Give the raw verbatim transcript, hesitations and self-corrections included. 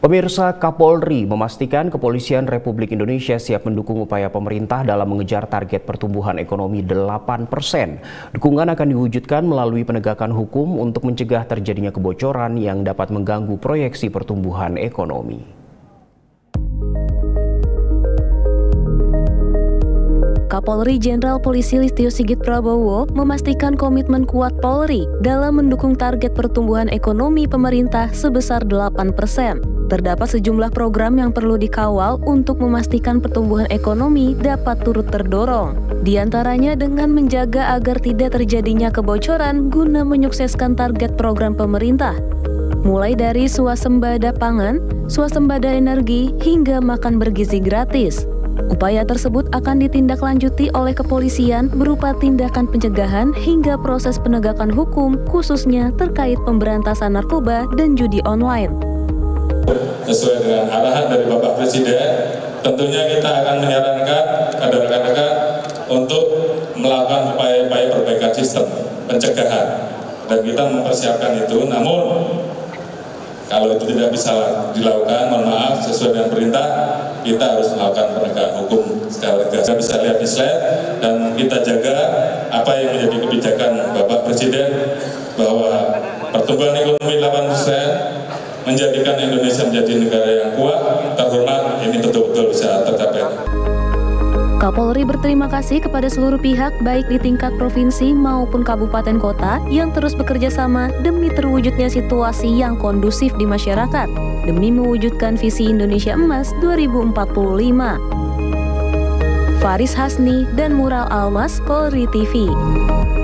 Pemirsa, Kapolri memastikan Kepolisian Republik Indonesia siap mendukung upaya pemerintah dalam mengejar target pertumbuhan ekonomi delapan persen. Dukungan akan diwujudkan melalui penegakan hukum untuk mencegah terjadinya kebocoran yang dapat mengganggu proyeksi pertumbuhan ekonomi. Kapolri Jenderal Polisi Listio Sigit Prabowo memastikan komitmen kuat Polri dalam mendukung target pertumbuhan ekonomi pemerintah sebesar delapan persen. Terdapat sejumlah program yang perlu dikawal untuk memastikan pertumbuhan ekonomi dapat turut terdorong. Di antaranya dengan menjaga agar tidak terjadinya kebocoran guna menyukseskan target program pemerintah. Mulai dari swasembada pangan, swasembada energi, hingga makan bergizi gratis. Upaya tersebut akan ditindaklanjuti oleh kepolisian berupa tindakan pencegahan hingga proses penegakan hukum khususnya terkait pemberantasan narkoba dan judi online. Sesuai dengan arahan dari Bapak Presiden, tentunya kita akan menyarankan kepada rekan-rekan untuk melakukan upaya-upaya perbaikan sistem pencegahan, dan kita mempersiapkan itu. Namun kalau itu tidak bisa dilakukan, mohon maaf, sesuai dengan perintah, kita harus melakukan penegakan hukum secara tegas. Kita bisa lihat di slide, dan kita jaga apa yang menjadi kebijakan Bapak Presiden bahwa pertumbuhan ekonomi delapan persen menjadikan Indonesia menjadi negara yang kuat, terhormat, ini betul-betul bisa tercapai. Kapolri berterima kasih kepada seluruh pihak baik di tingkat provinsi maupun kabupaten kota yang terus bekerja sama demi terwujudnya situasi yang kondusif di masyarakat, demi mewujudkan visi Indonesia Emas dua ribu empat puluh lima. Faris Hasni dan Mural Almas, Polri T V.